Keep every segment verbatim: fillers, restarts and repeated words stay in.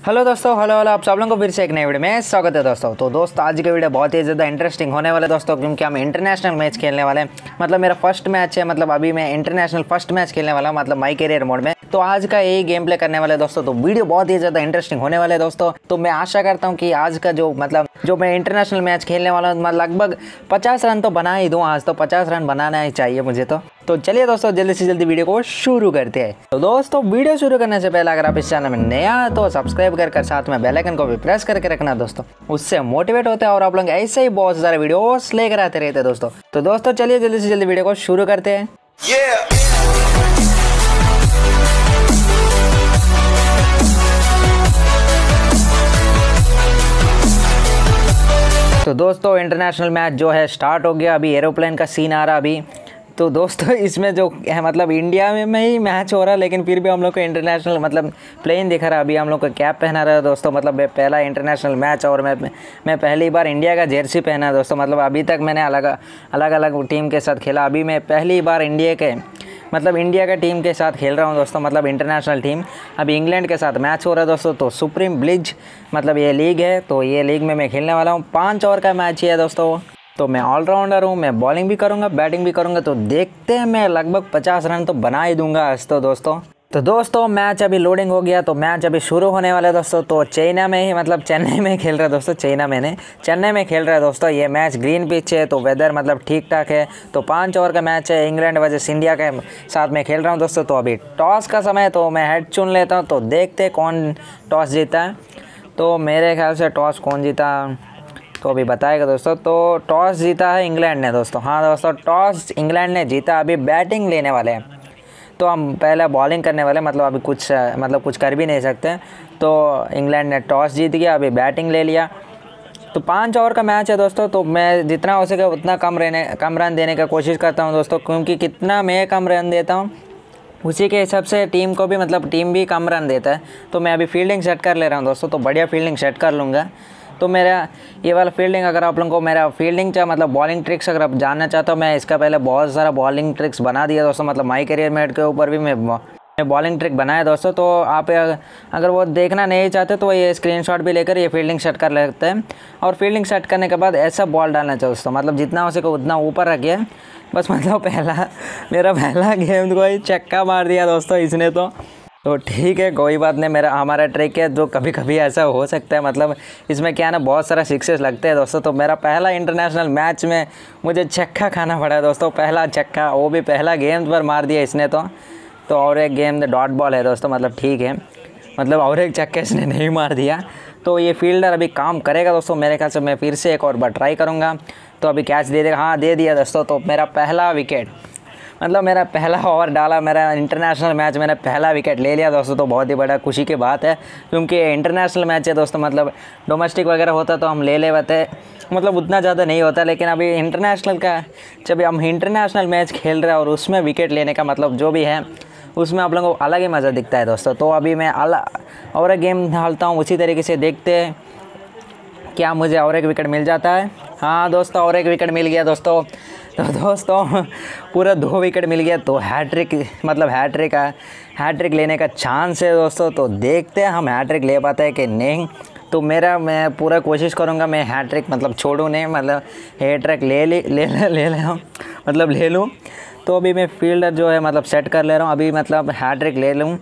Hello दोस्तों, hello hello आप सब लोगों को फिर से एक नई वीडियो में स्वागत है दोस्तों। तो दोस्तों आज की वीडियो बहुत ही ज़्यादा इंटरेस्टिंग होने वाला है दोस्तों, क्योंकि हम इंटरनेशनल मैच खेलने वाले हैं। मतलब मेरा फर्स्ट मैच है, मतलब अभी मैं इंटरनेशनल फर्स्ट मैच खेलने वाला हूँ, मतलब माई कैरियर मोड में। तो आज का यही गेम प्ले करने वाले दोस्तों। तो वीडियो बहुत ही ज़्यादा इंटरेस्टिंग होने वाले है दोस्तों। तो मैं आशा करता हूँ कि आज का जो मतलब जो मैं इंटरनेशनल मैच खेलने वाला हूँ, लगभग पचास रन तो बना ही दूँ आज। तो पचास रन बनाना ही चाहिए मुझे। तो तो चलिए दोस्तों जल्दी से जल्दी वीडियो को शुरू करते हैं। तो दोस्तों वीडियो शुरू करने से पहले अगर आप इस चैनल में नया है तो सब्सक्राइब कर कर साथ में बेल आइकन को भी प्रेस करके रखना दोस्तों। उससे मोटिवेट होते हैं और आप लोग ऐसे ही बहुत सारे वीडियोस लेकर आते रहते हैं दोस्तों। तो दोस्तों चलिए जल्दी से जल्दी वीडियो को शुरू करते हैं। yeah! तो दोस्तों इंटरनेशनल मैच जो है स्टार्ट हो गया। अभी एरोप्लेन का सीन आ रहा अभी। तो दोस्तों इसमें जो है मतलब इंडिया में, में ही मैच हो रहा है, लेकिन फिर भी हम लोग को इंटरनेशनल मतलब प्लेन दिखा रहा है। अभी हम लोग को कैप पहना रहा है दोस्तों। मतलब पहला इंटरनेशनल मैच और मैं मैं पहली बार इंडिया का जर्सी पहना है दोस्तों। मतलब अभी तक मैंने अलग अलग अलग टीम के साथ खेला। अभी मैं पहली बार इंडिया के मतलब इंडिया का टीम के साथ खेल रहा हूँ दोस्तों। मतलब इंटरनेशनल टीम अभी इंग्लैंड के साथ मैच हो रहा है दोस्तों। तो सुप्रीम ब्लिज मतलब ये लीग है। तो ये लीग में मैं खेलने वाला हूँ। पाँच ओवर का मैच ही है दोस्तों। तो मैं ऑलराउंडर हूँ, मैं बॉलिंग भी करूँगा, बैटिंग भी करूँगा। तो देखते हैं, मैं लगभग पचास रन तो बना ही दूंगा आज तो दोस्तों। तो दोस्तों मैच अभी लोडिंग हो गया। तो मैच अभी शुरू होने वाला है दोस्तों। तो चाइना में ही मतलब चेन्नई में खेल रहा है दोस्तों। चाइना में नहीं, चेन्नई में खेल रहा है दोस्तों। ये मैच ग्रीन पिच है तो वेदर मतलब ठीक ठाक है। तो पाँच ओवर का मैच है। इंग्लैंड वर्सेस इंडिया के साथ में खेल रहा हूँ दोस्तों। तो अभी टॉस का समय, तो मैं हेड चुन लेता हूँ। तो देखते कौन टॉस जीता है। तो मेरे ख्याल से टॉस कौन जीता तो अभी बताएगा दोस्तों। तो टॉस जीता है इंग्लैंड ने दोस्तों। हाँ दोस्तों टॉस इंग्लैंड ने जीता। अभी बैटिंग लेने वाले हैं। तो हम पहले बॉलिंग करने वाले, मतलब अभी कुछ मतलब कुछ कर भी नहीं सकते। तो इंग्लैंड ने टॉस जीत गया, अभी बैटिंग ले लिया। तो पाँच ओवर का मैच है दोस्तों। तो मैं जितना हो सके उतना कम रहने कम रन देने का कोशिश करता हूँ दोस्तों, क्योंकि कितना मैं कम रन देता हूँ उसी के हिसाब से टीम को भी मतलब टीम भी कम रन देता है। तो मैं अभी फील्डिंग सेट कर ले रहा हूँ दोस्तों। तो बढ़िया फील्डिंग सेट कर लूँगा। तो मेरा ये वाला फील्डिंग, अगर आप लोगों को मेरा फील्डिंग चाहे मतलब बॉलिंग ट्रिक्स अगर आप जानना चाहते हो, मैं इसका पहले बहुत सारा बॉलिंग ट्रिक्स बना दिया दोस्तों। मतलब माई कैरियर मेड के ऊपर भी मैं मैं बॉलिंग ट्रिक बनाया दोस्तों। तो आप अगर वो देखना नहीं चाहते तो ये स्क्रीनशॉट भी लेकर ये फील्डिंग सेट कर लेते हैं। और फील्डिंग सेट करने के बाद ऐसा बॉल डालना चाहिए दोस्तों। मतलब जितना हो सके उतना ऊपर रखिए बस। मतलब पहला मेरा पहला गेम को ही चक्का मार दिया दोस्तों इसने। तो तो ठीक है, कोई बात नहीं। मेरा हमारा ट्रिक है, जो कभी कभी ऐसा हो सकता है। मतलब इसमें क्या है ना, बहुत सारा सिक्सेस लगते हैं दोस्तों। तो मेरा पहला इंटरनेशनल मैच में मुझे छक्का खाना पड़ा है दोस्तों। पहला छक्का, वो भी पहला गेंद पर मार दिया इसने। तो तो और एक गेंद डॉट बॉल है दोस्तों। मतलब ठीक है, मतलब और एक छक्का इसने नहीं मार दिया। तो ये फील्डर अभी काम करेगा दोस्तों मेरे ख्याल से। मैं फिर से एक और बार ट्राई करूँगा। तो अभी कैच दे देगा। हाँ दे दिया दोस्तों। तो मेरा पहला विकेट, मतलब मेरा पहला ओवर डाला, मेरा इंटरनेशनल मैच मैंने पहला विकेट ले लिया दोस्तों। तो बहुत ही बड़ा खुशी की बात है, क्योंकि इंटरनेशनल मैच है दोस्तों। मतलब डोमेस्टिक वगैरह होता तो हम ले ले पाते, मतलब उतना ज़्यादा नहीं होता। लेकिन अभी इंटरनेशनल का, जब हम इंटरनेशनल मैच खेल रहे हैं और उसमें विकेट लेने का मतलब जो भी है, उसमें आप लोगों को अलग ही मज़ा दिखता है दोस्तों। तो अभी मैं अलग और एक गेम डालता हूँ, उसी तरीके से देखते हैं क्या मुझे और एक विकेट मिल जाता है। हाँ दोस्तों और एक विकेट मिल गया दोस्तों। तो दोस्तों पूरा दो विकेट मिल गया। तो हैट्रिक मतलब हैट्रिक का हैट्रिक लेने का चांस है दोस्तों। तो देखते हैं हम हैट्रिक ले पाते हैं कि नहीं। तो मेरा मैं पूरा कोशिश करूँगा मैं हैट्रिक मतलब छोड़ूँ नहीं, मतलब हैट्रिक ले ले ले ले ले ले मतलब ले लूँ। तो अभी मैं फील्डर जो है मतलब सेट कर ले रहा हूँ अभी, मतलब हैट्रिक ले लूँ।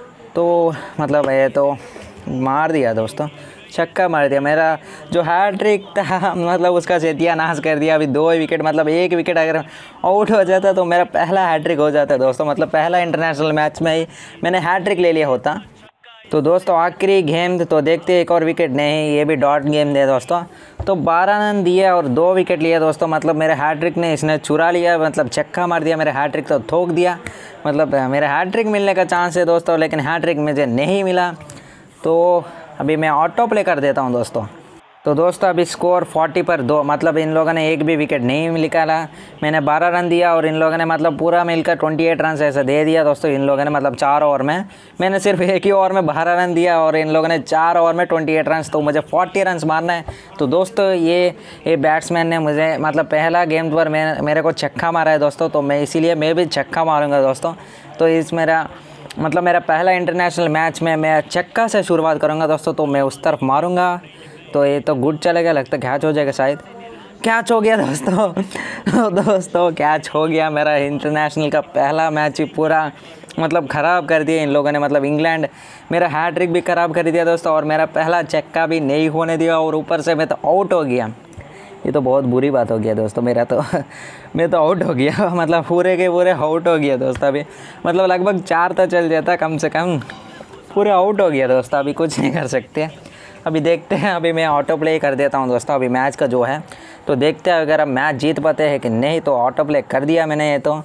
तो मतलब ये तो मार दिया दोस्तों, छक्का मार दिया। मेरा जो हैट्रिक था मतलब उसका सत्यानाश कर दिया। अभी दो विकेट, मतलब एक विकेट अगर आउट हो जाता तो मेरा पहला हैट्रिक हो जाता दोस्तों। मतलब पहला इंटरनेशनल मैच में ही मैंने हैट्रिक ले लिया होता। तो दोस्तों आखिरी गेंद, तो देखते एक और विकेट नहीं, ये भी डॉट गेम दे दोस्तों। तो बारह रन दिया और दो विकेट लिए दोस्तों। मतलब मेरे हैट्रिक ने इसने चुरा लिया, मतलब छक्का मार दिया। मेरे हैट्रिक तो ठोक दिया। मतलब मेरा हैट्रिक मिलने का चांस है दोस्तों, लेकिन हैट्रिक मुझे नहीं मिला। तो अभी मैं ऑटो प्ले कर देता हूं दोस्तों। तो दोस्तों अभी स्कोर चालीस पर दो, मतलब इन लोगों ने एक भी विकेट नहीं निकाला। मैंने बारह रन दिया और इन लोगों ने मतलब पूरा मिलकर अट्ठाईस रन ऐसा दे दिया दोस्तों। इन लोगों ने मतलब चार ओवर में, मैंने सिर्फ एक ही ओवर में बारह रन दिया और इन लोगों ने चार ओवर में अट्ठाईस रन। तो मुझे चालीस रन मारना है। तो दोस्तों ये ये बैट्समैन ने मुझे मतलब पहला गेंद पर मैं मेरे को छक्का मारा है दोस्तों। तो मैं इसीलिए मैं भी छक्का मारूँगा दोस्तों। तो इस मेरा मतलब मेरा पहला इंटरनेशनल मैच में मैं चक्का से शुरुआत करूँगा दोस्तों, तो मैं उस तरफ मारूँगा तो ये तो गुड चलेगा, लगता है कैच हो जाएगा शायद। कैच हो गया दोस्तों दोस्तों कैच हो गया। मेरा इंटरनेशनल का पहला मैच ही पूरा मतलब ख़राब कर दिया इन लोगों ने, मतलब इंग्लैंड मेरा हैट्रिक भी ख़राब कर दिया दोस्तों, और मेरा पहला चक्का भी नहीं होने दिया, और ऊपर से मैं तो आउट हो गया। ये तो बहुत बुरी बात हो गया दोस्तों मेरा तो मैं तो आउट हो गया मतलब पूरे के पूरे आउट हो गया दोस्तों। अभी मतलब लगभग चार तो चल जाता कम से कम, पूरे आउट हो गया दोस्तों। अभी कुछ नहीं कर सकते, अभी देखते हैं। अभी मैं ऑटो प्ले कर देता हूँ दोस्तों अभी मैच का जो है, तो देखते हैं अगर अब मैच जीत पाते हैं कि नहीं। तो ऑटो प्ले कर दिया मैंने ये तो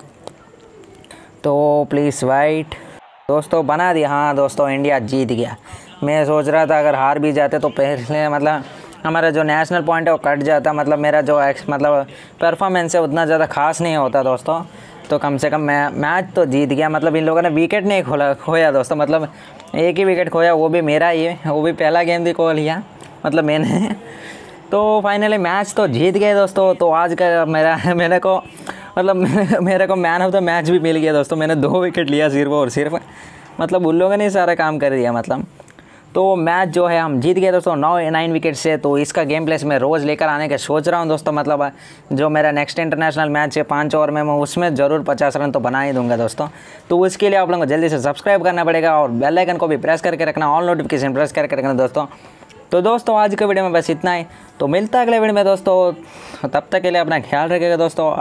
तो प्लीज़ वाइट दोस्तों बना दिया। हाँ दोस्तों इंडिया जीत गया। मैं सोच रहा था अगर हार भी जाते तो पहले मतलब हमारा जो नेशनल पॉइंट है वो कट जाता, मतलब मेरा जो एक्स मतलब परफॉर्मेंस है उतना ज़्यादा खास नहीं होता दोस्तों। तो कम से कम मैं मैच तो जीत गया। मतलब इन लोगों ने विकेट नहीं खोला खोया दोस्तों, मतलब एक ही विकेट खोया, वो भी मेरा ही है, वो भी पहला गेम भी खो लिया मतलब मैंने तो फाइनली मैच तो जीत गए दोस्तों। तो आज का मेरा मेरे को मतलब मेरे को मैन ऑफ द मैच भी मिल गया दोस्तों। मैंने दो विकेट लिया सिर्फ और सिर्फ, मतलब उन लोगों ने सारा काम कर दिया मतलब। तो मैच जो है हम जीत गए दोस्तों नौ नाइन विकेट से। तो इसका गेम प्लेस मैं रोज़ लेकर आने का सोच रहा हूँ दोस्तों। मतलब जो मेरा नेक्स्ट इंटरनेशनल मैच है पाँच ओवर में, मैं उसमें ज़रूर पचास रन तो बना ही दूंगा दोस्तों। तो उसके लिए आप लोगों को जल्दी से सब्सक्राइब करना पड़ेगा और बेल आइकन को भी प्रेस करके रखना, ऑल नोटिफिकेशन प्रेस करके रखना दोस्तों। तो दोस्तों आज के वीडियो में बस इतना ही, तो मिलता है अगले वीडियो में दोस्तों। तब तक के लिए अपना ख्याल रखिएगा दोस्तों,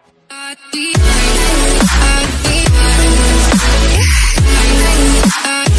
अलविदा।